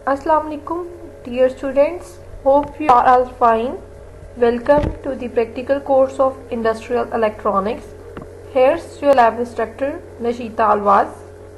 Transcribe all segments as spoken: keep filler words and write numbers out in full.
Assalamu alaikum, dear students. Hope you are all fine. Welcome to the practical course of Industrial Electronics. Here's your lab instructor, Nashita Alwaz.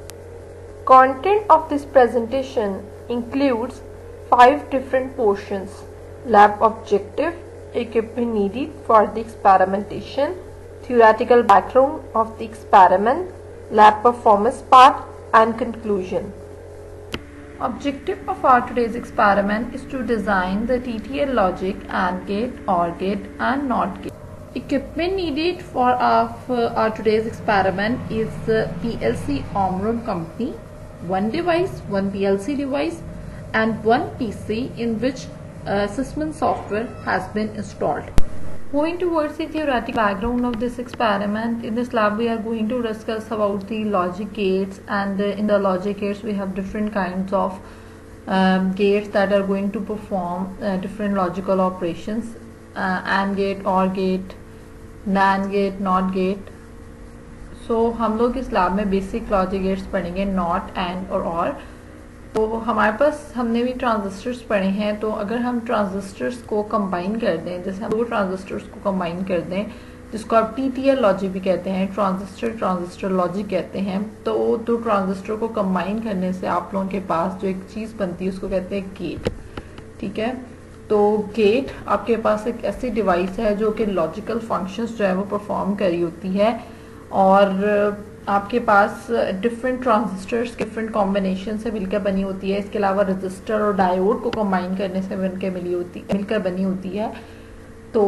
Content of this presentation includes five different portions: lab objective, equipment needed for the experimentation, theoretical background of the experiment, lab performance part, and conclusion. Objective of our today's experiment is to design the T T L logic AND gate, OR gate, and NOT gate. Equipment needed for our, for our today's experiment is uh, P L C Omron Company, one device, one P L C device, and one P C in which uh, Sysmon software has been installed. Moving towards the theoretical background of this experiment, in this lab we are going to discuss about the logic gates, and uh, in the logic gates we have different kinds of um, gates that are going to perform uh, different logical operations, uh, AND gate, OR gate, NAND gate, NOT gate. So हम लोग इस lab में basic logic gates पढ़ेंगे, not, and और or. तो हमारे पास हमने भी ट्रांजिस्टर्स पढ़े हैं, तो अगर हम ट्रांजिस्टर्स को कंबाइन कर दें, जैसे हम दो ट्रांजिस्टर्स को कंबाइन कर दें जिसको आप टी टी एल लॉजिक भी कहते हैं, ट्रांजिस्टर ट्रांजिस्टर लॉजिक कहते हैं, तो दो ट्रांजिस्टर को कंबाइन करने से आप लोगों के पास जो एक चीज़ बनती है उसको कहते हैं गेट. ठीक है, तो गेट आपके पास एक ऐसी डिवाइस है जो कि लॉजिकल फंक्शंस जो है वो परफॉर्म करी होती है, और आपके पास डिफरेंट ट्रांजिस्टर्स डिफरेंट कॉम्बिनेशन से मिलकर बनी होती है. इसके अलावा रजिस्टर और डायोड को कंबाइन करने से मिलकर मिली होती मिलकर बनी होती है. तो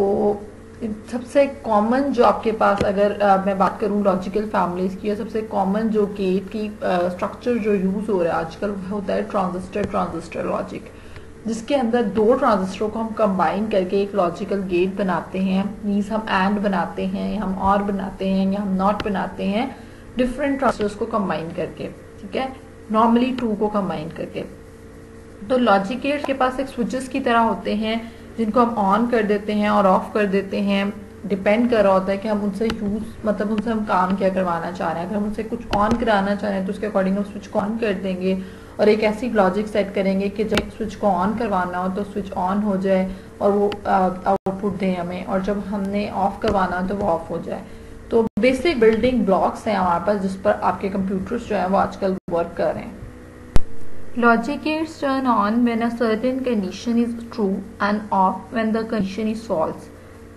सबसे कॉमन जो आपके पास, अगर आ, मैं बात करूं लॉजिकल फैमिलीज की, सबसे कॉमन जो गेट की स्ट्रक्चर जो यूज हो रहा है आजकल होता है ट्रांजिस्टर ट्रांजिस्टर लॉजिक, जिसके अंदर दो ट्रांजिस्टरों को हम कंबाइन करके एक लॉजिकल गेट बनाते हैं. मीन्स हम एंड बनाते हैं, या हम और बनाते हैं, या हम नॉट बनाते हैं, डिफरेंट ट्रांजिस्टर्स को कंबाइन करके. ठीक है, नॉर्मली टू को कंबाइन करके. तो लॉजिक गेट्स के पास एक स्विचेस की तरह होते हैं जिनको हम ऑन कर देते हैं और ऑफ कर देते हैं. डिपेंड कर रहा होता है कि हम उनसे यूज मतलब उनसे हम काम क्या करवाना चाह रहे हैं. अगर हम उनसे कुछ ऑन कराना चाह रहे हैं तो उसके अकॉर्डिंग हम स्विच को ऑन कर देंगे और एक ऐसी लॉजिक सेट करेंगे कि जब स्विच को ऑन करवाना हो तो स्विच ऑन हो जाए और वो आउटपुट दें हमें, और जब हमने ऑफ करवाना हो तो वो ऑफ हो जाए. तो बेसिक बिल्डिंग ब्लॉक्स हैं हमारे पास जिस पर आपके कंप्यूटर्स जो है वो आजकल वर्क कर रहे हैं. Logic gates turn on when a certain condition is true and off when the condition is false.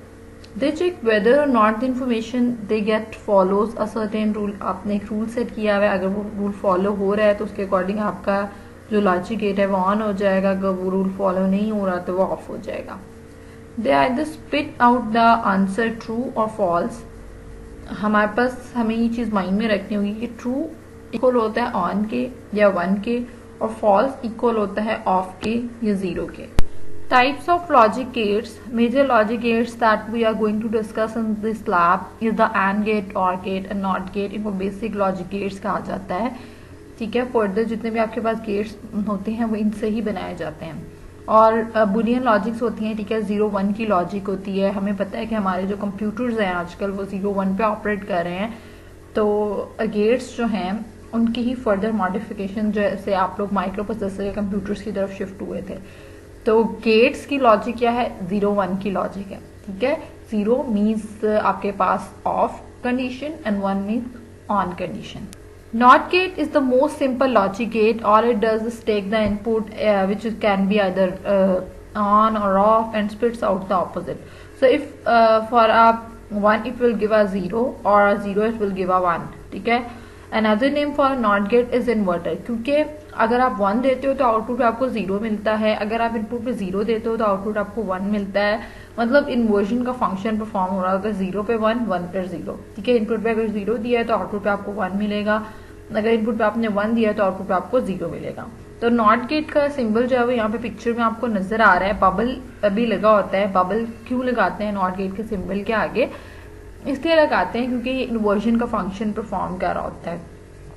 They check whether or not the information they get follows a certain rule. आपने एक rule set किया हुआ है, अगर वो rule follow हो रहा है तो उसके अकॉर्डिंग आपका जो लॉजिक गेट है वो ऑन हो जाएगा, अगर वो रूल फॉलो नहीं हो रहा तो वो ऑफ हो जाएगा. They either spit out the answer true or false. हमारे पास हमें ये चीज माइंड में रखनी होगी कि ट्रू इक्वल होता है ऑन के या वन के, और फॉल्स इक्वल होता है ऑफ के या जीरो के. Types of logic gates. Major logic gates that we are going to discuss in this lab is the and gate, or gate and not gate. इनको बेसिक लॉजिक गेट्स कहा जाता है. ठीक है, फर्दर जितने भी आपके पास गेट्स होते हैं वो इनसे ही बनाए जाते हैं. और बुलियन लॉजिक्स होती हैं. ठीक है, जीरो वन की लॉजिक होती है. हमें पता है कि हमारे जो कंप्यूटर्स हैं आजकल वो जीरो वन पे ऑपरेट कर रहे हैं, तो गेट्स जो हैं उनकी ही फर्दर मॉडिफिकेशन, जैसे आप लोग माइक्रो प्रोसेसर के कंप्यूटर्स की तरफ शिफ्ट हुए थे, तो गेट्स की लॉजिक क्या है, जीरो वन की लॉजिक है. ठीक है, जीरो मीन्स आपके पास off condition and one means on condition. NOT gate is the most simple logic gate. All it does is take the input uh, which is, can be either uh, on or off, and spits out the opposite. So if uh, for a one it will give a zero, or a zero it will give a one. ठीक है, another name for a NOT gate is inverter. क्योंकि अगर आप one देते हो तो output आपको zero मिलता है, अगर आप इनपुट पे जीरो देते हो तो आउटपुट आपको वन मिलता है. मतलब इन्वर्जन का फंक्शन परफॉर्म हो रहा है. अगर जीरो पे वन, वन पे जीरो. ठीक है, इनपुट पे अगर जीरो दिया है तो आउटपुट पे आपको वन मिलेगा, अगर इनपुट पे आपने वन दिया है तो आउटपुट पे आपको जीरो मिलेगा. तो नॉट गेट का सिंबल जो है वो यहाँ पे पिक्चर में आपको नजर आ रहा है. बबल अभी लगा होता है. बबल क्यों लगाते हैं नॉट गेट के सिंबल के आगे? इसलिए लगाते हैं क्योंकि ये इन्वर्जन का फंक्शन परफॉर्म कर रहा होता है.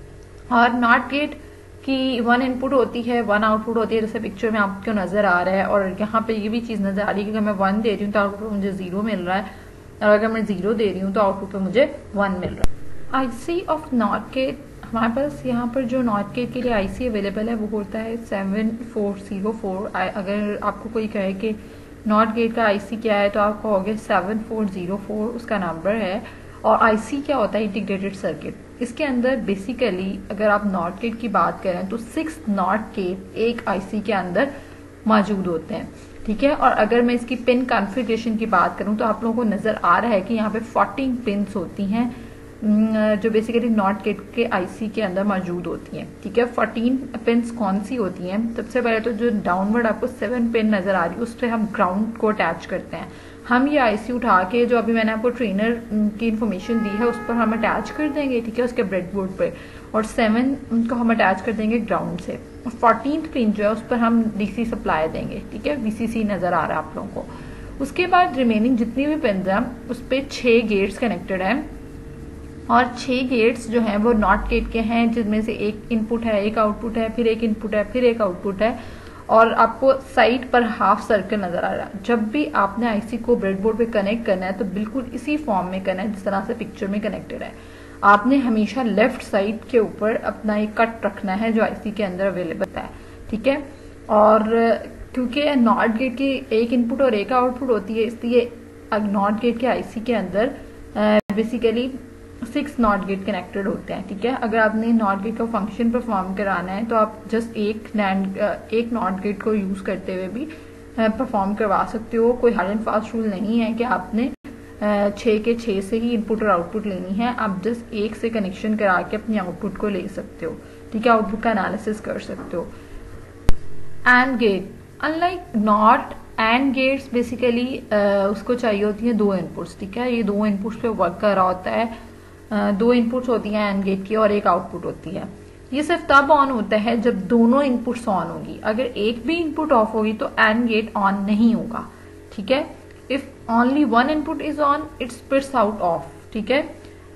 और नॉट गेट की वन इनपुट होती है, वन आउटपुट होती है, जैसे पिक्चर में आपको नजर आ रहा है. और यहाँ पे ये भी चीज नजर आ रही है कि अगर मैं वन दे रही हूँ तो आउटपुट पे मुझे जीरो मिल रहा है, और अगर मैं जीरो दे रही हूँ तो आउटपुट पे मुझे वन मिल रहा है. आईसी ऑफ नॉट गेट हमारे पास यहाँ पर जो नॉट गेट के लिए आईसी अवेलेबल है वो होता है सेवन फोर ज़ीरो फोर। अगर आपको कोई कहे कि नॉट गेट का आईसी क्या है तो आप कहोगे सेवन फोर ज़ीरो फोर उसका नंबर है। और आईसी क्या होता है? Integrated circuit. इसके अंदर बेसिकली अगर आप नॉट गेट की बात करें तो सिक्स नॉट गेट एक आईसी के अंदर मौजूद होते हैं, ठीक है। और अगर मैं इसकी पिन कॉन्फ़िगरेशन की बात करूं तो आप लोगों को नजर आ रहा है कि यहाँ पे फोर्टीन पिन्स होती हैं जो बेसिकली नॉट गेट के आईसी के अंदर मौजूद होती हैं, ठीक है। फोर्टीन पिन्स कौन सी होती हैं? सबसे पहले तो जो डाउनवर्ड आपको सेवन पिन नजर आ रही है उस पर हम ग्राउंड को अटैच करते हैं। हम ये आईसी उठा के जो अभी मैंने आपको ट्रेनर की इन्फॉर्मेशन दी है उस पर हम अटैच कर देंगे, ठीक है, उसके ब्रेडबोर्ड पे। और सेवन को हम अटैच कर देंगे ग्राउंड से। और फोर्टीन पिन जो है उस पर हम डीसी सप्लाई देंगे, ठीक है। वीसीसी नजर आ रहा है आप लोगों को। उसके बाद रिमेनिंग जितनी भी पिन है उस पर छह गेट्स कनेक्टेड है और छह गेट्स जो हैं वो नॉट गेट के हैं, जिसमें से एक इनपुट है, एक आउटपुट है, फिर एक इनपुट है, फिर एक आउटपुट है। और आपको साइड पर हाफ सर्कल नजर आ रहा है। जब भी आपने आईसी को ब्रेडबोर्ड पे कनेक्ट करना है तो बिल्कुल इसी फॉर्म में करना है जिस तरह से पिक्चर में कनेक्टेड है। आपने हमेशा लेफ्ट साइड के ऊपर अपना एक कट रखना है जो आईसी के अंदर अवेलेबल है, ठीक है। और क्योंकि नॉट गेट की एक इनपुट और एक आउटपुट होती है इसलिए नॉट गेट के आईसी के अंदर basically six not gate connected होते हैं, ठीक है। अगर आपने नॉट गेट का फंक्शन परफॉर्म कराना है तो आप जस्ट एक नैंड एक नॉट गेट को यूज करते हुए भी परफॉर्म करवा सकते हो। कोई हार्ड एंड फास्ट रूल नहीं है कि आपने छह के छह से ही इनपुट और आउटपुट लेनी है। आप जस्ट एक से कनेक्शन करा के अपनी आउटपुट को ले सकते हो, ठीक है, आउटपुट का एनालिसिस कर सकते हो। And gate unlike not and gates basically उसको चाहिए होती है दो इनपुट्स, ठीक है। ये दो इनपुट्स पे वर्क कर रहा होता है। दो इनपुट्स होती हैं एंड गेट की और एक आउटपुट होती है। ये सिर्फ तब ऑन होता है जब दोनों इनपुट्स ऑन होगी। अगर एक भी इनपुट ऑफ होगी तो एंड गेट ऑन नहीं होगा, ठीक है। If only one input is on it splits out off, ठीक है।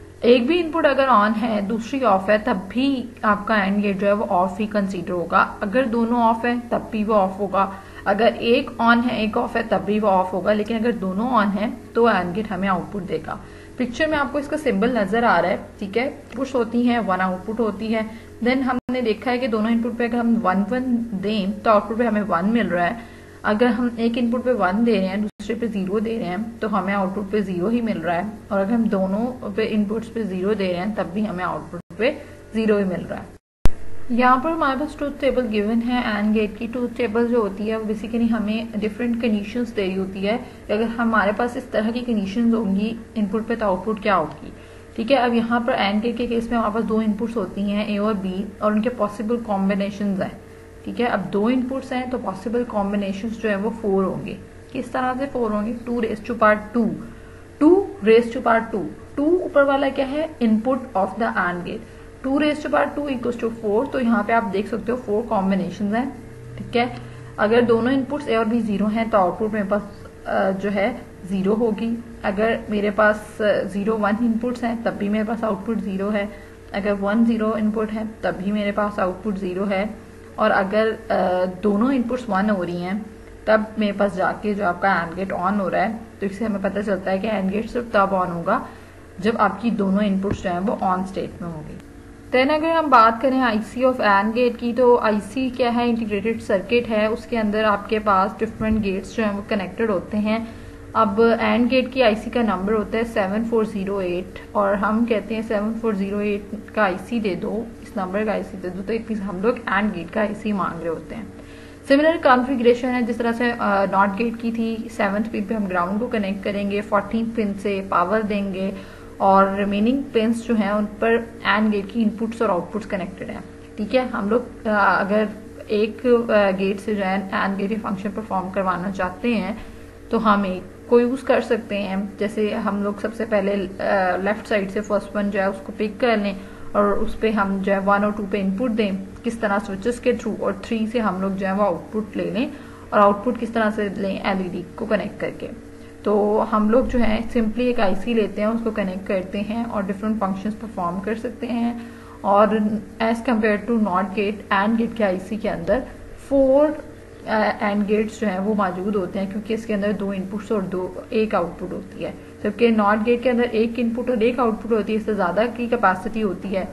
एक भी इनपुट अगर ऑन है दूसरी ऑफ है तब भी आपका एंड गेट जो है वो ऑफ ही कंसीडर होगा। अगर दोनों ऑफ है तब भी वो ऑफ होगा। अगर एक ऑन है एक ऑफ है तब भी वो ऑफ होगा। लेकिन अगर दोनों ऑन है तो एंड गेट हमें आउटपुट देगा। पिक्चर में आपको इसका सिंबल नजर आ रहा है, ठीक है। पुश होती है, वन आउटपुट होती है। देन हमने देखा है कि दोनों इनपुट पे अगर हम वन वन दें तो आउटपुट पे हमें वन मिल रहा है। अगर हम एक इनपुट पे वन दे रहे हैं दूसरे पे जीरो दे रहे हैं तो हमें आउटपुट पे जीरो ही मिल रहा है। और अगर हम दोनों पे इनपुट्स पे जीरो दे रहे हैं तब भी हमें आउटपुट पे जीरो ही मिल रहा है। यहाँ पर हमारे पास ट्रूथ टेबल गिवन है। एंड गेट की ट्रूथ टेबल जो होती है वो बेसिकली हमें डिफरेंट कंडीशंस दे रही होती है। अगर हमारे पास इस तरह की कंडीशंस होंगी इनपुट पे तो आउटपुट क्या होगी, ठीक है। अब यहाँ पर एंड गेट के केस में हमारे पास दो इनपुट्स होती हैं ए और बी और उनके पॉसिबल कॉम्बिनेशंस हैं, ठीक है। अब दो इनपुट्स हैं तो पॉसिबल कॉम्बिनेशंस जो है वो फोर होंगे। किस तरह से फोर होंगे? Two raise to power two, two raise to power two. Two ऊपर वाला क्या है? Input of the and gate. Two raise to power two equals to four. तो यहाँ पे आप देख सकते हो फोर कॉम्बिनेशन हैं, ठीक है। अगर दोनों इनपुट्स ए और बी जीरो हैं तो आउटपुट मेरे पास जो है जीरो होगी। अगर मेरे पास जीरो वन इनपुट्स हैं तब भी मेरे पास आउटपुट जीरो है। अगर वन जीरो इनपुट है तब भी मेरे पास आउटपुट जीरो है। और अगर दोनों इनपुट्स वन हो रही हैं तब मेरे पास जाके जो आपका एंड गेट ऑन हो रहा है। तो इससे हमें पता चलता है कि एंड गेट सिर्फ तब ऑन होगा जब आपकी दोनों इनपुट्स जो है वो ऑन स्टेट में होगी। देन अगर हम बात करें आईसी ऑफ एंड गेट की तो आईसी क्या है? इंटीग्रेटेड सर्किट है। उसके अंदर आपके पास डिफरेंट गेट्स जो हैं वो कनेक्टेड होते हैं। अब एंड गेट की आईसी का नंबर होता है सेवन फोर ज़ीरो एट और हम कहते हैं सेवन फोर ज़ीरो एट का आईसी दे दो, इस नंबर का आईसी दे दो। तो इट मींस हम लोग एंड गेट का आईसी मांग रहे होते हैं। सिमिलर कॉन्फ़िगरेशन है जिस तरह से नॉट गेट की थी। सेवंथ पिन पे हम ग्राउंड को कनेक्ट करेंगे, फोर्टीन पिन से पावर देंगे और रिमेनिंग पिन्स जो हैं उन पर एंड गेट की इनपुट्स और आउटपुट्स कनेक्टेड हैं, ठीक है। हम लोग अगर एक गेट से जो है एंड गेट फंक्शन परफॉर्म करवाना चाहते हैं तो हम एक को यूज कर सकते हैं। जैसे हम लोग सबसे पहले लेफ्ट साइड से फर्स्ट वन जो है उसको पिक कर लें और उस पर हम जो है वन और टू पे इनपुट दें किस तरह स्विचेस के थ्रू, और थ्री से हम लोग जो है वो आउटपुट ले लें और आउटपुट किस तरह से लें एलईडी को कनेक्ट करके। तो हम लोग जो है सिंपली एक आईसी लेते हैं, उसको कनेक्ट करते हैं और डिफरेंट फंक्शंस परफॉर्म कर सकते हैं। और as compare to not gate, and gate के आईसी के अंदर फोर एंड गेट्स जो हैं वो मौजूद होते हैं क्योंकि इसके अंदर दो इनपुट्स और दो एक आउटपुट होती है। जबकि नॉट गेट के अंदर एक इनपुट और एक आउटपुट होती है, इससे ज्यादा की कैपेसिटी होती है।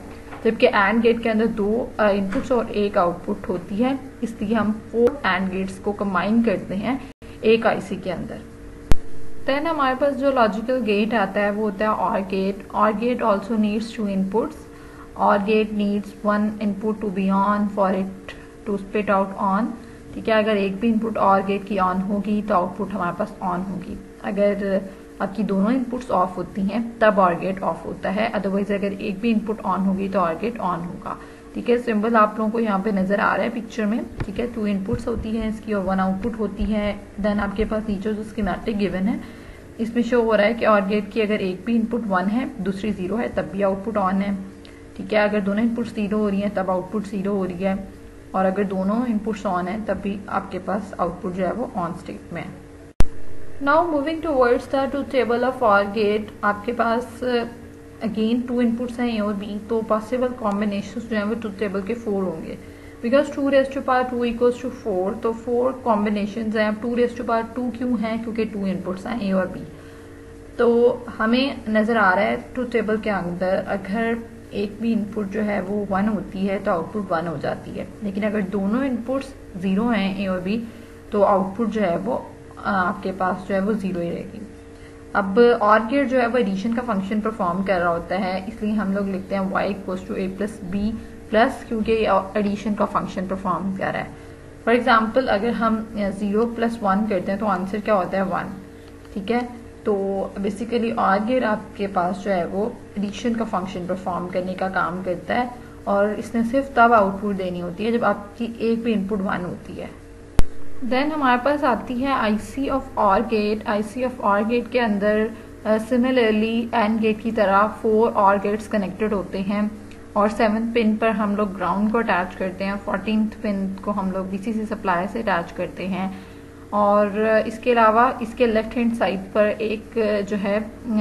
जबकि एंड गेट के अंदर दो इनपुट्स और एक आउटपुट होती है, इसलिए हम फोर एंड गेट्स को कंबाइन करते हैं एक आईसी के अंदर। देन हमारे पास जो लॉजिकल गेट आता है वो होता है or gate. Or gate also needs two inputs. Or gate needs one input to be on for it to spit out on. ठीक है, अगर एक भी इनपुट ऑर गेट की ऑन होगी तो आउटपुट हमारे पास ऑन होगी। अगर आपकी दोनों इनपुट्स ऑफ होती हैं तब ऑर गेट ऑफ होता है, अदरवाइज अगर एक भी इनपुट ऑन होगी तो ऑर गेट ऑन होगा। ठीक है, सिंबल आप लोगों को यहाँ पे नजर आ रहा है पिक्चर में। ठीक है, टू इनपुट्स होती है इसकी और वन आउटपुट होती है। देन आपके पास नीचे जो स्कीमेटिक गिवन है इसमें शो हो रहा है कि ऑर गेट की अगर एक भी इनपुट वन है दूसरी जीरो है तब भी आउटपुट ऑन है। ठीक है, अगर दोनों इनपुट जीरो हो रही है तब आउटपुट जीरो हो रही है, और अगर दोनों इनपुट्स ऑन है तब भी आपके पास आउटपुट जो है वो ऑन स्टेट में है। Now moving towards the truth table of or gate, आपके पास अगेन टू इनपुट्स हैं ए और बी, तो पॉसिबल कॉम्बिनेशन जो है वो ट्रूथ टेबल के फोर होंगे, because two raise to power two equals to four, तो फोर कॉम्बिनेशन हैं। अब two raise to power two क्यों है? क्योंकि टू इनपुट्स हैं ए और बी। तो हमें नजर आ रहा है ट्रूथ टेबल के अंदर अगर एक भी इनपुट जो है वो वन होती है तो आउटपुट वन हो जाती है, लेकिन अगर दोनों इनपुट्स जीरो हैं ए और बी तो आउटपुट जो है वो आपके पास जो है वो जीरो ही रहेगी। अब ऑर गेट जो है वो एडिशन का फंक्शन परफॉर्म कर रहा होता है, इसलिए हम लोग लिखते हैं y equals to A plus B plus, क्योंकि एडिशन का फंक्शन परफॉर्म कर रहा है। फॉर एग्जाम्पल अगर हम जीरो प्लस वन करते हैं तो आंसर क्या होता है? वन। ठीक है, तो बेसिकली ऑर गेट आपके पास जो है वो एडिशन का फंक्शन परफॉर्म करने का काम करता है, और इसने सिर्फ तब आउटपुट देनी होती है जब आपकी एक भी इनपुट वन होती है। देन हमारे पास आती है IC of or gate. IC of or gate के अंदर सिमिलरली एंड गेट की तरह फोर ऑर गेट्स कनेक्टेड होते हैं, और सेवन्थ पिन पर हम लोग ग्राउंड को अटैच करते हैं, फोर्टीन्थ पिन को हम लोग वीसीसी सप्लाई से अटैच करते हैं, और इसके अलावा इसके लेफ्ट हैंड साइड पर एक जो है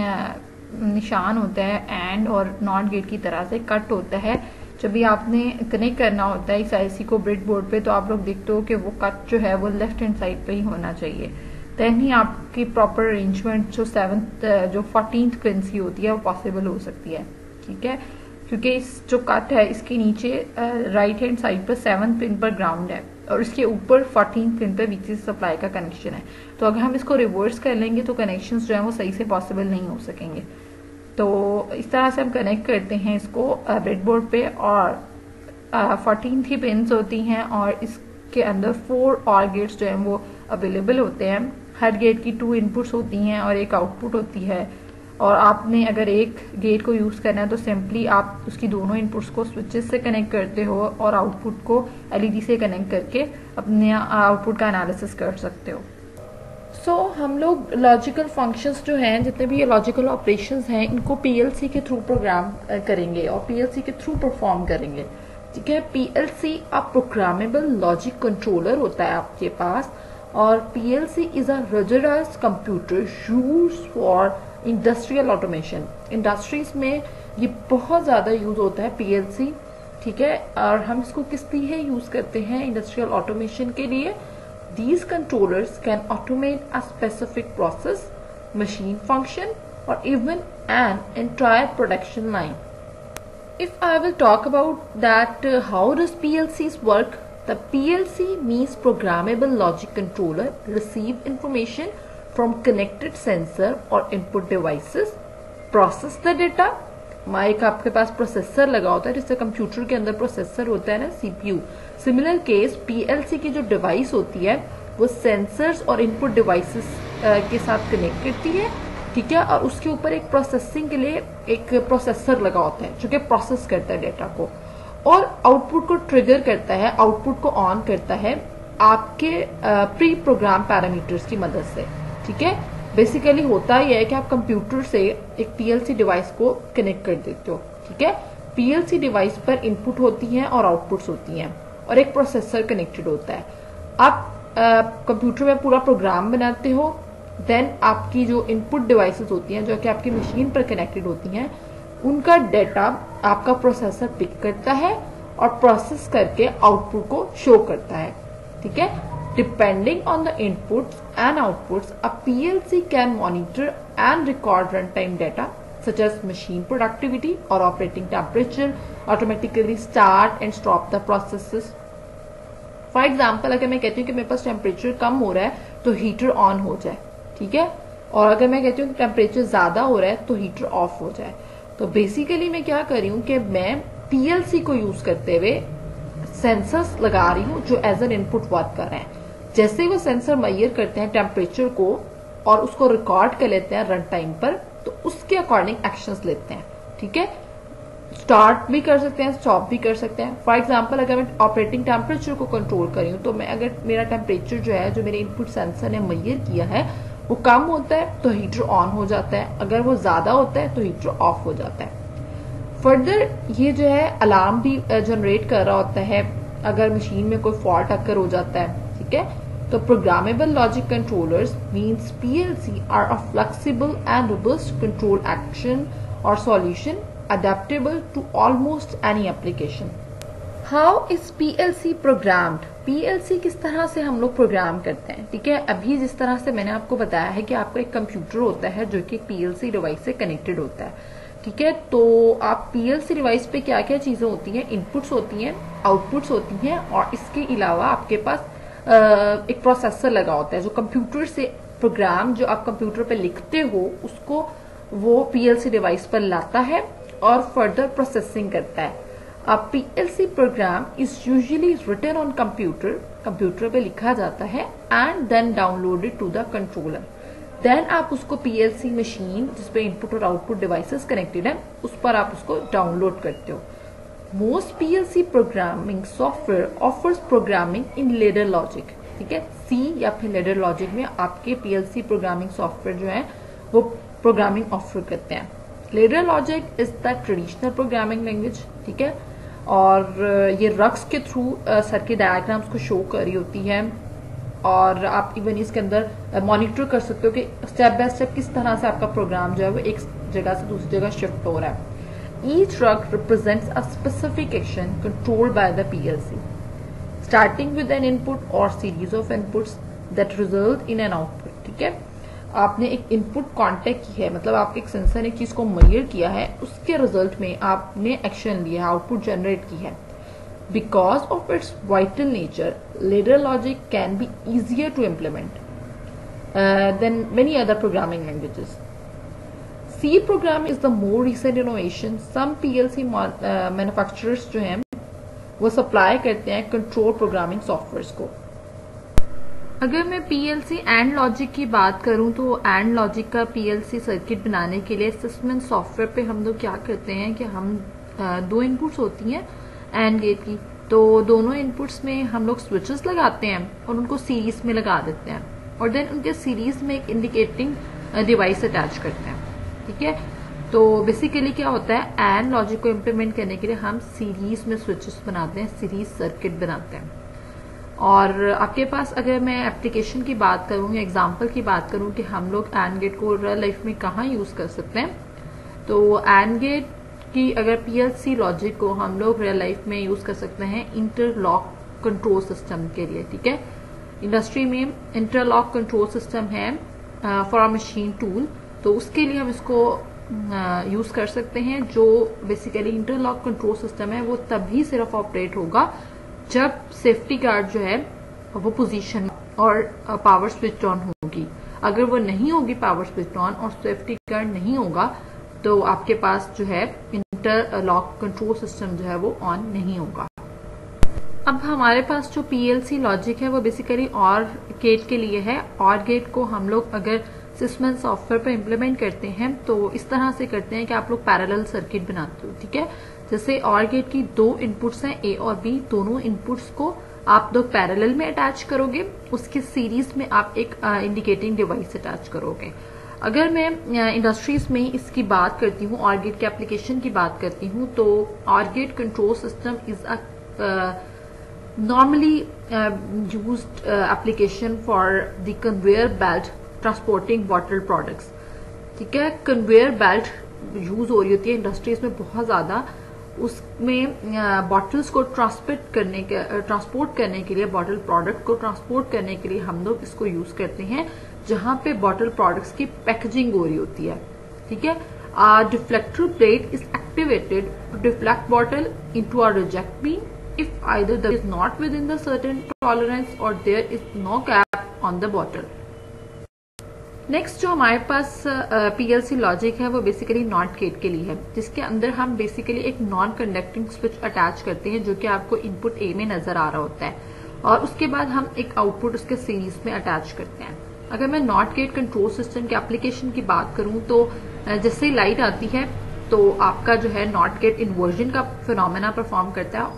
निशान होता है एंड और नॉट गेट की तरह से कट होता है। जब भी आपने कनेक्ट करना होता है इस आईसी को ब्रेड बोर्ड पे तो आप लोग देखते हो कि वो कट जो है वो लेफ्ट हैंड साइड पे ही होना चाहिए, देन ही आपकी प्रॉपर अरेंजमेंट जो सेवन्थ जो फोर्टीन्थ पिन की होती है वो पॉसिबल हो सकती है। ठीक है, क्योंकि इस जो कट है इसके नीचे राइट हैंड साइड पर सेवन्थ पिन पर ग्राउंड है और इसके ऊपर फोर्टीन्थ पिन पर वीसीसी सप्लाई का कनेक्शन है। तो अगर हम इसको रिवर्स कर लेंगे तो कनेक्शन जो है वो सही से पॉसिबल नहीं हो सकेंगे। तो इस तरह से हम कनेक्ट करते हैं इसको ब्रेडबोर्ड पे, और फोर्टीन ही पिन्स होती हैं और इसके अंदर फोर ऑर गेट्स जो हैं वो अवेलेबल होते हैं। हर गेट की टू इनपुट्स होती हैं और एक आउटपुट होती है, और आपने अगर एक गेट को यूज करना है तो सिंपली आप उसकी दोनों इनपुट्स को स्विचेस से कनेक्ट करते हो और आउटपुट को एलईडी से कनेक्ट करके अपने आउटपुट का एनालिसिस कर सकते हो। सो so, हम लोग लॉजिकल फंक्शंस जो हैं, जितने भी ये लॉजिकल ऑपरेशंस हैं, इनको पीएलसी के थ्रू प्रोग्राम करेंगे और पीएलसी के थ्रू परफॉर्म करेंगे। ठीक है, PLC a programmable logic controller होता है आपके पास, और PLC is a ruggedized computer used for industrial automation. Industries में ये बहुत ज्यादा यूज होता है पीएलसी। ठीक है, और हम इसको किस लिए यूज करते हैं? इंडस्ट्रियल ऑटोमेशन के लिए। These controllers can automate a specific process, machine function, or even an entire production line. If I will talk about that, uh, how does P L Cs work? The P L C means programmable logic controller receive information from connected sensor or input devices, process the data. माइक आपके पास processor लगा होता है, जैसे computer के अंदर processor होता है ना, सीपीयू। सिमिलर केस पीएलसी की जो डिवाइस होती है वो सेंसर्स और इनपुट डिवाइसेस के साथ कनेक्ट करती है। ठीक है, और उसके ऊपर एक प्रोसेसिंग के लिए एक प्रोसेसर लगा होता है जो कि प्रोसेस करता है डेटा को और आउटपुट को ट्रिगर करता है, आउटपुट को ऑन करता है आपके प्री प्रोग्राम पैरामीटर्स की मदद से। ठीक है, बेसिकली होता यह है कि आप कंप्यूटर से एक पीएलसी डिवाइस को कनेक्ट कर देते हो। ठीक है, पीएलसी डिवाइस पर इनपुट होती हैं और आउटपुट्स होती हैं और एक प्रोसेसर कनेक्टेड होता है। आप कंप्यूटर में पूरा प्रोग्राम बनाते हो, देन आपकी जो इनपुट डिवाइसेस होती हैं जो कि आपकी मशीन पर कनेक्टेड होती हैं, उनका डेटा आपका प्रोसेसर पिक करता है और प्रोसेस करके आउटपुट को शो करता है। ठीक है, depending on the inputs and outputs, a P L C can monitor and record runtime data such as machine productivity or operating temperature, automatically start and stop the processes. For example, अगर मैं कहती हूँ कि मेरे पास temperature कम हो रहा है तो हीटर ऑन हो जाए, ठीक है, और अगर मैं कहती हूँ कि टेम्परेचर ज्यादा हो रहा है तो हीटर ऑफ हो जाए। तो बेसिकली मैं क्या कर रही हूँ कि मैं पीएलसी को यूज करते हुए सेंसर्स लगा रही हूँ जो एज एन इनपुट वर्क कर रहे हैं। जैसे वो सेंसर मेजर करते हैं टेम्परेचर को और उसको रिकॉर्ड कर लेते हैं रन टाइम पर, तो उसके अकॉर्डिंग एक्शंस लेते हैं, ठीक है। स्टार्ट भी कर सकते हैं, स्टॉप भी कर सकते हैं। फॉर एग्जांपल, अगर मैं ऑपरेटिंग टेम्परेचर को कंट्रोल कर रही हूँ तो मैं अगर मेरा टेम्परेचर जो है जो मेरे इनपुट सेंसर ने मेजर किया है वो कम होता है तो हीटर ऑन हो जाता है, अगर वो ज्यादा होता है तो हीटर ऑफ हो जाता है। फर्दर ये जो है अलार्म भी जनरेट कर रहा होता है अगर मशीन में कोई फॉल्ट अकर हो जाता है, ठीक है। तो programmable logic controllers means PLC are a flexible and robust control action or solution adaptable to almost any application. How is P L C programmed? P L C किस तरह से हम लोग प्रोग्राम करते हैं, ठीक है। अभी जिस तरह से मैंने आपको बताया है कि आपका एक कंप्यूटर होता है जो कि P L C डिवाइस से कनेक्टेड होता है, ठीक है। तो आप P L C डिवाइस पे क्या क्या चीजें होती हैं, इनपुट्स होती हैं, आउटपुट्स होती हैं, और इसके अलावा आपके पास एक प्रोसेसर लगा होता है जो कंप्यूटर से प्रोग्राम जो आप कंप्यूटर पे लिखते हो उसको वो P L C डिवाइस पर लाता है और फर्दर प्रोसेसिंग करता है। अब P L C program is usually written on computer, computer पे लिखा जाता है and then downloaded to the controller. Then आप उसको P L C मशीन जिसपे इनपुट और आउटपुट डिवाइसेस कनेक्टेड है उस पर आप उसको डाउनलोड करते हो। Most P L C programming software offers programming in ladder logic, ठीक है। सी या फिर लेडर लॉजिक में आपके P L C programming software जो है वो प्रोग्रामिंग ऑफर करते हैं। Ladder logic is the traditional programming language, ठीक है, और ये रक्स के थ्रू सर्किट डायग्राम्स को शो कर रही होती है और आप इवन इसके अंदर मॉनिटर कर सकते हो कि स्टेप बाय स्टेप किस तरह से आपका प्रोग्राम जो है वो एक जगह से दूसरी जगह शिफ्ट हो रहा है। Each rung represents a specific action controlled by the P L C, starting with an input or series of inputs that result in an output, ठीक है। आपने एक इनपुट कांटेक्ट की है, मतलब आपके एक सेंसर ने चीज को मेजर किया है, उसके रिजल्ट में आपने एक्शन लिया है, आउटपुट जनरेट की है। Because of its vital nature, ladder logic can be easier to implement than many other programming languages. C program is the more recent innovation. Some P L C manufacturers जो हैं वो supply करते हैं control programming software को। अगर मैं P L C and logic की बात करूं तो एंड लॉजिक का P L C सर्किट बनाने के लिए सिस्टम सॉफ्टवेयर पे हम लोग क्या करते हैं कि हम आ, दो इनपुट्स होती हैं एंड गेट की, तो दोनों इनपुट्स में हम लोग स्विचेस लगाते हैं और उनको सीरीज में लगा देते हैं और देन उनके सीरीज में एक इंडिकेटिंग डिवाइस अटैच करते हैं, ठीक है। तो बेसिकली क्या होता है, एंड लॉजिक को इम्प्लीमेंट करने के लिए हम सीरीज में स्विचेस बनाते हैं, सीरीज सर्किट बनाते हैं। और आपके पास अगर मैं एप्लीकेशन की बात करूं या एग्जांपल की बात करूं कि हम लोग एंड गेट को रियल लाइफ में कहाँ यूज कर सकते हैं, तो एंड गेट की अगर P L C लॉजिक को हम लोग रियल लाइफ में यूज कर सकते हैं इंटरलॉक कंट्रोल सिस्टम के लिए, ठीक है। इंडस्ट्री में इंटरलॉक कंट्रोल सिस्टम है फॉर अ मशीन टूल, तो उसके लिए हम इसको यूज uh, कर सकते हैं। जो बेसिकली इंटरलॉक कंट्रोल सिस्टम है वो तभी सिर्फ ऑपरेट होगा जब सेफ्टी गार्ड जो है वो पोजीशन और पावर स्विच ऑन होगी। अगर वो नहीं होगी पावर स्विच ऑन और सेफ्टी गार्ड नहीं होगा तो आपके पास जो है इंटरलॉक कंट्रोल सिस्टम जो है वो ऑन नहीं होगा। अब हमारे पास जो P L C लॉजिक है वो बेसिकली और गेट के लिए है। और गेट को हम लोग अगर सिस्टम सॉफ्टवेयर पर इम्प्लीमेंट करते हैं तो इस तरह से करते हैं कि आप लोग पैरेलल सर्किट बनाते हो, ठीक है। जैसे और गेट की दो इनपुट्स हैं A और B, दोनों इनपुट्स को आप दो पैरेलल में अटैच करोगे, उसके सीरीज में आप एक इंडिकेटिंग डिवाइस अटैच करोगे। अगर मैं इंडस्ट्रीज में इसकी बात करती हूँ, और गेट के एप्लीकेशन की बात करती हूँ, तो or gate control system is a normally used application for the conveyor belt transporting bottled products, ठीक है। कन्वेयर बेल्ट यूज हो रही होती है इंडस्ट्रीज में बहुत ज्यादा, उसमें बॉटल्स को ट्रांसपोर्ट करने के ट्रांसपोर्ट करने के लिए बॉटल प्रोडक्ट को ट्रांसपोर्ट करने के लिए हम लोग इसको यूज करते हैं जहां पे बॉटल प्रोडक्ट्स की पैकेजिंग हो रही होती है, ठीक है। a deflector plate is activated to deflect bottle into a reject beam if either the is not within the certain tolerance or there is no cap on the bottle. Next जो हमारे पास PLC logic है वो basically not gate के लिए है, जिसके अंदर हम बेसिकली एक नॉन कंडक्टिंग स्विच अटैच करते हैं जो कि आपको इनपुट ए में नजर आ रहा होता है, और उसके बाद हम एक आउटपुट उसके सीरीज में अटैच करते हैं। अगर मैं नॉट गेट कंट्रोल सिस्टम के एप्लीकेशन की बात करूं तो जैसे ही लाइट आती है तो आपका जो है नॉट गेट इन्वर्जन का फिनोमेना परफॉर्म करता है,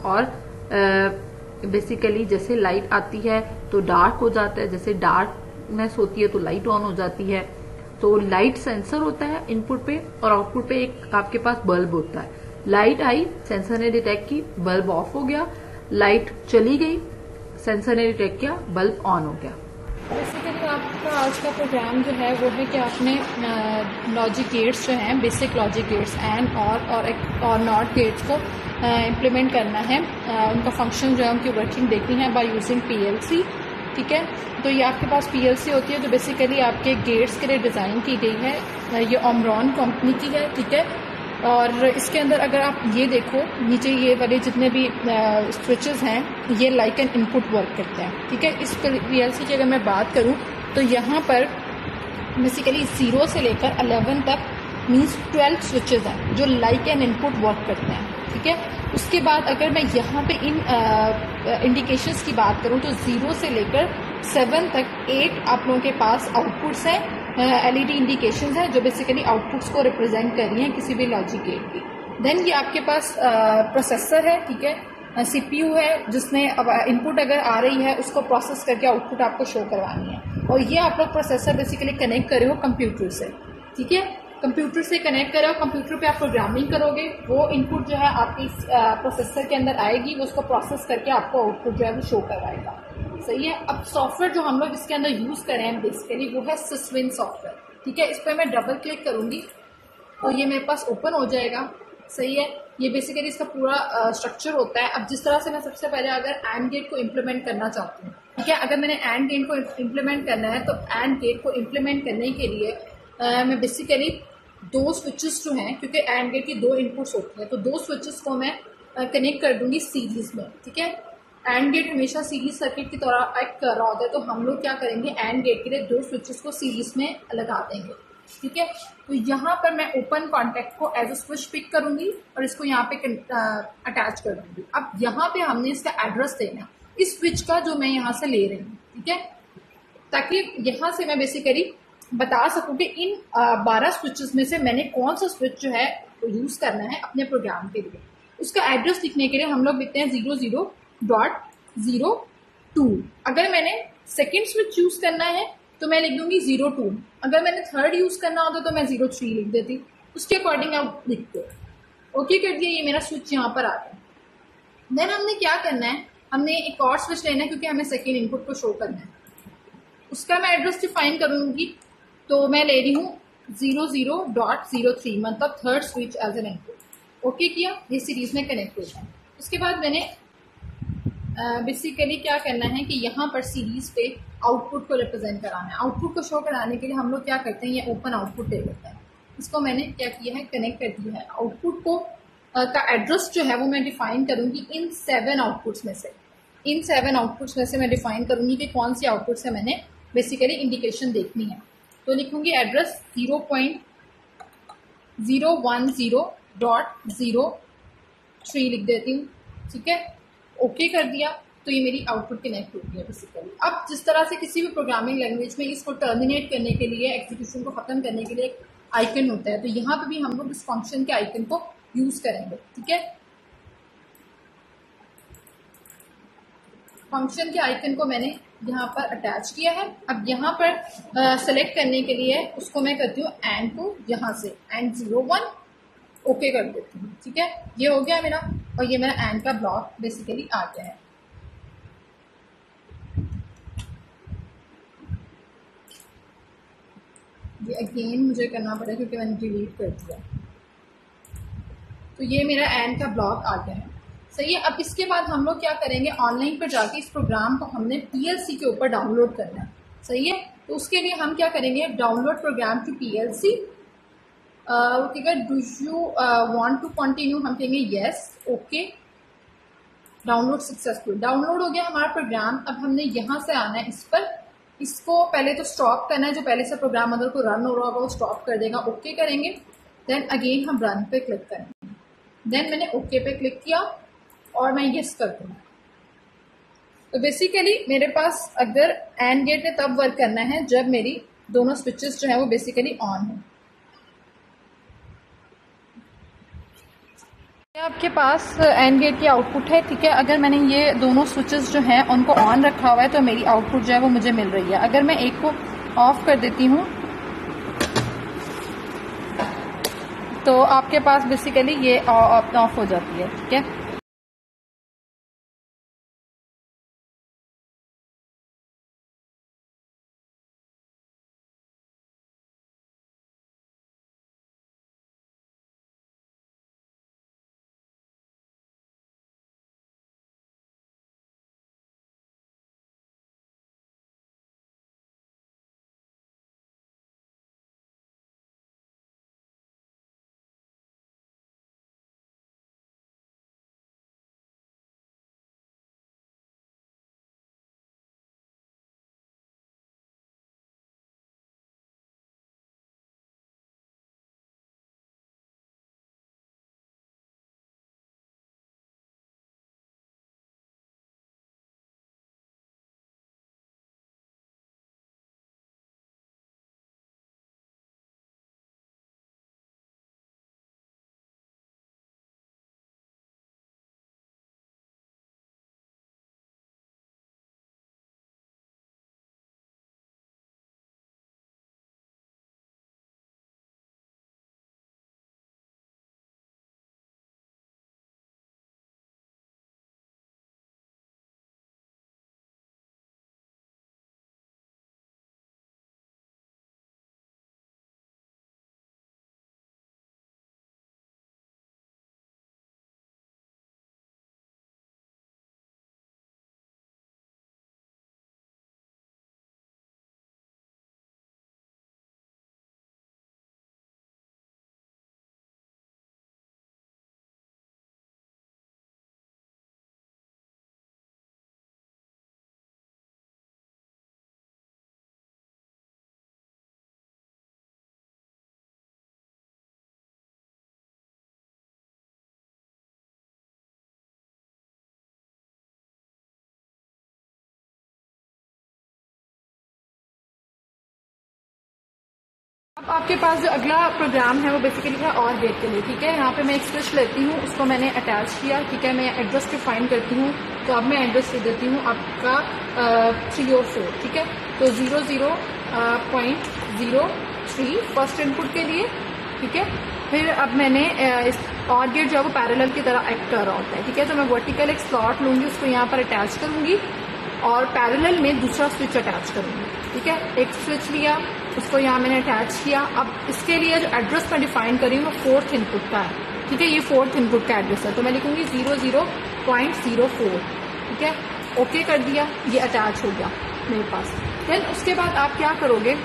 और बेसिकली जैसे लाइट आती है तो डार्क हो जाता है, जैसे डार्क नेस होती है तो लाइट ऑन हो जाती है। तो लाइट सेंसर होता है इनपुट पे, और आउटपुट पे एक आपके पास बल्ब होता है। लाइट आई, सेंसर ने डिटेक्ट की, बल्ब ऑफ हो गया, लाइट चली गई, सेंसर ने डिटेक्ट किया, बल्ब ऑन हो गया। बेसिकली आपका आज का प्रोग्राम जो है वो है कि आपने लॉजिक गेट्स जो हैं, बेसिक लॉजिक गेट्स एंड और और, और नॉट गेट्स को इम्प्लीमेंट करना है। आ, उनका फंक्शन जो है, उनकी वर्किंग देखनी है बाय यूजिंग पीएलसी। ठीक है, तो ये आपके पास पीएलसी होती है जो बेसिकली आपके गेट्स के लिए डिज़ाइन की गई है। ये ओमरॉन कंपनी की है। ठीक है, और इसके अंदर अगर आप ये देखो नीचे ये वाले जितने भी स्विचेस हैं ये लाइक एन इनपुट वर्क करते हैं। ठीक है, इस पीएलसी की अगर मैं बात करूं तो यहाँ पर बेसिकली जीरो से लेकर अलेवन तक मीन्स ट्वेल्व स्विचेस हैं जो लाइक एन इनपुट वर्क करते हैं। ठीक है, उसके बाद अगर मैं यहाँ पे इन इंडिकेशंस की बात करूँ तो जीरो से लेकर सेवन तक एट आप लोगों के पास आउटपुट्स हैं, एलईडी इंडिकेशंस हैं जो बेसिकली आउटपुट्स को रिप्रेजेंट कर रही हैं किसी भी लॉजिक गेट की। देन ये आपके पास प्रोसेसर है। ठीक है, सीपीयू है जिसने अब इनपुट अगर आ रही है उसको प्रोसेस करके आउटपुट आपको शो करवानी है, और ये आप लोग प्रोसेसर बेसिकली कनेक्ट करे हो कंप्यूटर से। ठीक है, कंप्यूटर से कनेक्ट करो, कंप्यूटर पे आप प्रोग्रामिंग करोगे, वो इनपुट जो है आपकी प्रोसेसर के अंदर आएगी, वो उसको प्रोसेस करके आपको आउटपुट जो है वो शो करवाएगा। सही है। अब सॉफ्टवेयर जो हम लोग इसके अंदर यूज करें बेसिकली वो है सिसविन सॉफ्टवेयर। ठीक है, इस पर मैं डबल क्लिक करूंगी तो ये मेरे पास ओपन हो जाएगा। सही है, ये बेसिकली इसका पूरा स्ट्रक्चर होता है। अब जिस तरह से मैं सबसे पहले अगर एंड गेट को इम्प्लीमेंट करना चाहती हूँ, ठीक है, अगर मैंने एंड गेट को इम्प्लीमेंट करना है तो एंड गेट को इम्प्लीमेंट करने के लिए आ, मैं बेसिकली दो स्विचेस जो हैं, क्योंकि एंड गेट की दो इनपुट्स होती हैं, तो दो स्विचेस को मैं कनेक्ट कर दूंगी सीरीज में। ठीक है, एंड गेट हमेशा सीरीज सर्किट की तरह एक्ट कर रहा होता है, तो हम लोग क्या करेंगे, एंड गेट के लिए दो स्विचेस को सीरीज में लगा देंगे। ठीक है, तो यहाँ पर मैं ओपन कॉन्टैक्ट को एज अ स्विच पिक करूंगी और इसको यहाँ पे अटैच कर दूंगी। अब यहाँ पे हमने इसका एड्रेस देना इस स्विच का जो मैं यहाँ से ले रही हूँ। ठीक है, ताकि यहाँ से मैं बेसिकली बता सकूं कि इन बारह स्विचेस में से मैंने कौन सा स्विच जो है वो यूज करना है अपने प्रोग्राम के लिए। उसका एड्रेस लिखने के लिए हम लोग लिखते हैं zero zero dot zero two. अगर मैंने सेकेंड स्विच यूज करना है तो मैं लिख दूंगी जीरो टू। अगर मैंने थर्ड यूज करना होता तो मैं जीरो थ्री लिख देती। उसके अकॉर्डिंग आप लिखते हो। ओके कर दिया, ये मेरा स्विच यहाँ पर आ गया। देन हमने क्या करना है, हमने एक और स्विच लेना है क्योंकि हमें सेकेंड इनपुट को शो करना है। उसका मैं एड्रेस डिफाइन करूंगी, तो मैं ले रही हूँ zero zero dot zero three, मतलब third switch as an input. Okay किया, ये सीरीज में कनेक्ट हो जाए। उसके बाद मैंने बेसिकली uh, क्या करना है कि यहाँ पर सीरीज पे आउटपुट को रिप्रेजेंट कराना है। आउटपुट को शो कराने के लिए हम लोग क्या करते हैं, ये ओपन आउटपुट टेबल है, इसको मैंने क्या किया है, कनेक्ट कर दिया है। आउटपुट को uh, का एड्रेस जो है वो मैं डिफाइन करूंगी इन सेवन आउटपुट्स में से। इन सेवन आउटपुट्स में से मैं डिफाइन करूंगी कि कौन सी आउटपुट से मैंने बेसिकली इंडिकेशन देखनी है। तो लिखूंगी address zero point zero one zero dot zero three लिख देती हूँ। ठीक है, ओके कर दिया, तो ये मेरी आउटपुट कनेक्ट हो गई है बेसिकली। अब जिस तरह से किसी भी प्रोग्रामिंग लैंग्वेज में इसको टर्मिनेट करने के लिए, एग्जीक्यूशन को खत्म करने के लिए एक आइकन होता है, तो यहाँ पे भी हम लोग इस फंक्शन के आइकन को यूज करेंगे। ठीक है, फंक्शन के आइकन को मैंने यहाँ पर अटैच किया है। अब यहाँ पर सेलेक्ट करने के लिए उसको मैं करती हूँ एंड को, यहाँ से एंड जीरो वन ओके कर देती हूँ। ठीक है, ये हो गया मेरा, और ये मेरा एंड का ब्लॉक बेसिकली आ गया है। ये अगेन मुझे करना पड़ा क्योंकि मैंने डिलीट कर दिया। तो ये मेरा एंड का ब्लॉक आ गया है। सही है। अब इसके बाद हम लोग क्या करेंगे, ऑनलाइन पर जाके इस प्रोग्राम को हमने पीएलसी के ऊपर डाउनलोड करना है। सही है, तो उसके लिए हम क्या करेंगे, डाउनलोड प्रोग्राम टू पीएलसी, वो कहेगा do you want to continue, हम कहेंगे yes, okay, download successful. Download हो गया हमारा प्रोग्राम। अब हमने यहाँ से आना है इस पर, इसको पहले तो स्टॉप करना है, जो पहले से प्रोग्राम अगर कोई रन हो रहा होगा वो स्टॉप कर देगा, ओके करेंगे। देन अगेन हम रन पे क्लिक करेंगे। देन मैंने ओके पे क्लिक किया और मैं यस कर दूँगा। तो बेसिकली मेरे पास अगर एंड गेट ने तब वर्क करना है जब मेरी दोनों स्विचेस जो है वो बेसिकली ऑन हो। आपके पास एंड गेट की आउटपुट है, ठीक है। अगर मैंने ये दोनों स्विचेस जो हैं उनको ऑन रखा हुआ है तो मेरी आउटपुट जो है वो मुझे मिल रही है। अगर मैं एक को ऑफ कर देती हूँ तो आपके पास बेसिकली ये ऑफ हो जाती है, ठीक है। अब आपके पास जो अगला प्रोग्राम है वो बेसिकली है और गेट के लिए, ठीक है। यहाँ पे मैं एक स्विच लेती हूँ, उसको मैंने अटैच किया, ठीक है। मैं एड्रेस को फाइंड करती हूँ, तो अब मैं एड्रेस दे देती हूँ आपका थ्री और फोर, ठीक है। तो zero zero point zero three first input के लिए, ठीक है। फिर अब मैंने uh, इस और गेट जो है वो पैरेलल की तरह एक्ट कर रहा होता है, ठीक है। तो मैं वर्टिकल एक स्लॉट लूंगी, उसको यहाँ पर अटैच करूंगी और पैरेलल में दूसरा स्विच अटैच करूंगी, ठीक है। एक स्विच लिया, उसको यहाँ मैंने अटैच किया। अब इसके लिए जो एड्रेस मैं डिफाइन करी हूँ वो फोर्थ इनपुट का है, ठीक है। ये फोर्थ इनपुट का एड्रेस है, तो मैं लिखूंगी zero zero point zero four, ठीक है। ओके कर दिया, ये अटैच हो गया मेरे पास। देन उसके बाद आप क्या करोगे,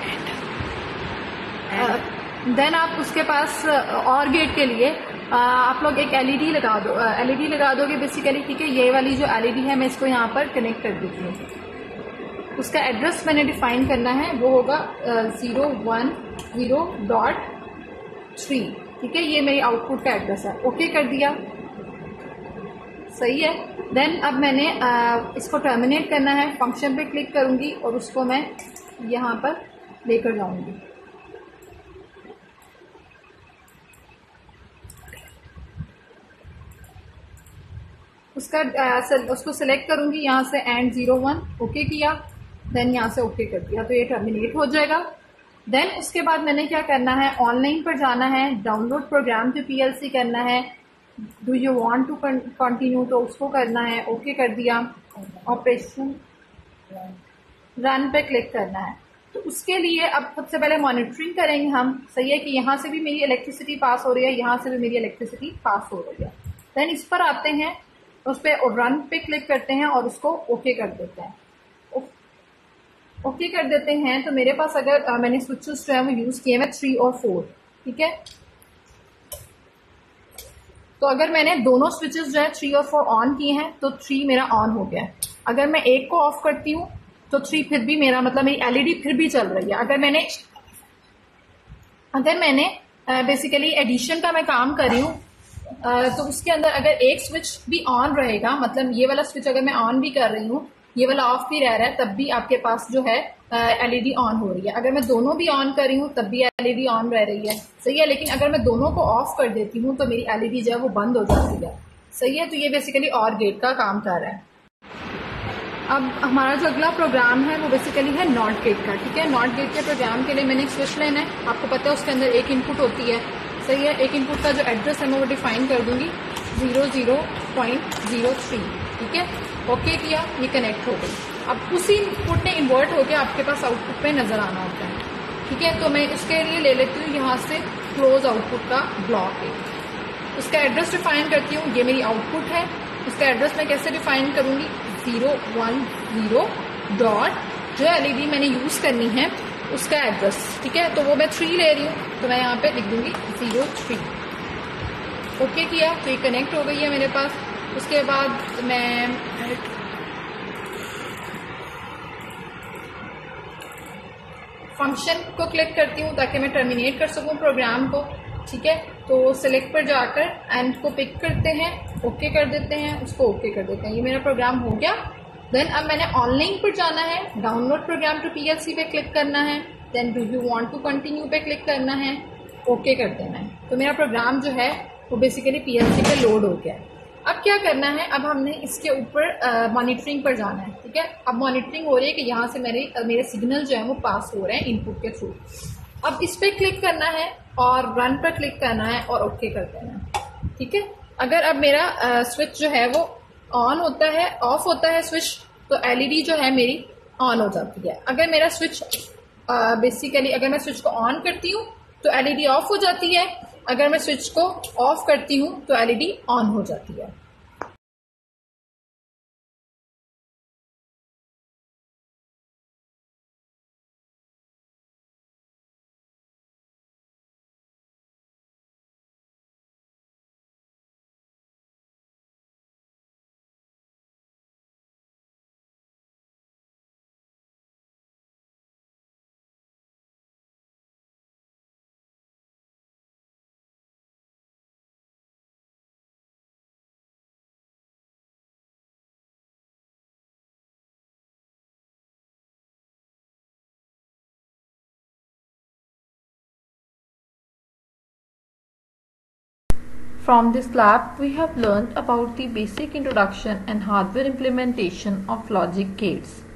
देन आप उसके पास और गेट के लिए आ, आप लोग एक एलईडी लगा दो, एलईडी लगा दोगे बेसिकली, ठीक है। ये वाली जो एलईडी है मैं इसको यहाँ पर कनेक्ट कर देती हूँ। उसका एड्रेस मैंने डिफाइन करना है, वो होगा zero one zero dot three, ठीक है। ये मेरी आउटपुट का एड्रेस है। ओके कर दिया, सही है। देन अब मैंने आ, इसको टर्मिनेट करना है, फंक्शन पे क्लिक करूंगी और उसको मैं यहाँ पर लेकर जाऊंगी। उसका आ, उसको सिलेक्ट करूंगी यहाँ से एंड जीरो वन, ओके किया। देन यहाँ से ओके कर दिया, तो ये टर्मिनेट हो जाएगा। देन उसके बाद मैंने क्या करना है, ऑनलाइन पर जाना है, डाउनलोड प्रोग्राम टू पीएलसी करना है, do you want to continue तो उसको करना है, ओके कर दिया। ऑपरेशन रन पे क्लिक करना है। तो उसके लिए अब सबसे पहले मॉनिटरिंग करेंगे हम, सही है कि यहाँ से भी मेरी इलेक्ट्रिसिटी पास हो रही है, यहाँ से भी मेरी इलेक्ट्रिसिटी पास हो रही है। देन इस पर आते हैं, उस पर रन पे क्लिक करते हैं और उसको ओके कर देते हैं। ओके okay कर देते हैं तो मेरे पास अगर आ, मैंने स्विचेस जो है वो यूज किए हैं थ्री और फोर, ठीक है। तो अगर मैंने दोनों स्विचेस जो है थ्री और फोर ऑन किए हैं तो थ्री मेरा ऑन हो गया है। अगर मैं एक को ऑफ करती हूँ तो थ्री फिर भी मेरा मतलब मेरी एलईडी फिर भी चल रही है। अगर मैंने अगर मैंने बेसिकली एडिशन का मैं काम कर रही हूँ तो उसके अंदर अगर एक स्विच भी ऑन रहेगा, मतलब ये वाला स्विच अगर मैं ऑन भी कर रही हूँ, ये वाला ऑफ भी रह रहा है, तब भी आपके पास जो है एलईडी ऑन हो रही है। अगर मैं दोनों भी ऑन कर रही हूँ तब भी एलईडी ऑन रह रही है, सही है। लेकिन अगर मैं दोनों को ऑफ कर देती हूँ तो मेरी एलईडी जो है वो बंद हो जाती है, सही है। तो ये बेसिकली और गेट का काम कर रहा है। अब हमारा जो अगला प्रोग्राम है वो बेसिकली है नॉट गेट का, ठीक है। नॉट गेट के प्रोग्राम के लिए मैंने एक स्विच लेना है। आपको पता है उसके अंदर एक इनपुट होती है, सही है। एक इनपुट का जो एड्रेस है मैं वो डिफाइन कर दूंगी zero zero point zero three, ठीक है। ओके किया, ये कनेक्ट हो गई। अब उसी इनपुट ने इन्वर्ट होकर आपके पास आउटपुट पे नजर आना होता है, ठीक है। तो मैं इसके लिए ले लेती हूँ यहाँ से क्लोज आउटपुट का ब्लॉक है, उसका एड्रेस डिफाइन करती हूँ। ये मेरी आउटपुट है, उसका एड्रेस मैं कैसे डिफाइन करूंगी, जीरो वन जीरो डॉट जो एलईडी मैंने यूज करनी है उसका एड्रेस, ठीक है। तो वो मैं थ्री ले रही हूँ तो मैं यहाँ पे लिख दूंगी जीरो थ्री। ओके किया तो ये कनेक्ट हो गई है मेरे पास। उसके बाद मैं फंक्शन को क्लिक करती हूँ ताकि मैं टर्मिनेट कर सकूँ प्रोग्राम को, ठीक है। तो सिलेक्ट पर जाकर एंड को पिक करते हैं, ओके कर देते हैं, उसको ओके कर देते हैं। ये मेरा प्रोग्राम हो गया। देन अब मैंने ऑनलाइन पर जाना है, डाउनलोड प्रोग्राम टू पीएलसी पे क्लिक करना है, then do you want to continue पे क्लिक करना है, ओके कर देना है। तो मेरा प्रोग्राम जो है वो बेसिकली पीएलसी पे लोड हो गया है। अब क्या करना है, अब हमने इसके ऊपर मॉनिटरिंग पर जाना है, ठीक है। अब मॉनिटरिंग हो रही है कि यहाँ से मेरे uh, मेरे सिग्नल जो है वो पास हो रहे हैं इनपुट के थ्रू। अब इस पर क्लिक करना है और रन पर क्लिक करना है और ओके कर देना है, ठीक है। अगर अब मेरा स्विच जो है वो ऑन होता है, ऑफ होता है स्विच, तो एलईडी जो है मेरी ऑन हो जाती है। अगर मेरा स्विच बेसिकली अगर मैं स्विच को ऑन करती हूँ तो एलईडी ऑफ हो जाती है, अगर मैं स्विच को ऑफ करती हूँ तो एलईडी ऑन हो जाती है। From this lab, we have learned about the basic introduction and hardware implementation of logic gates.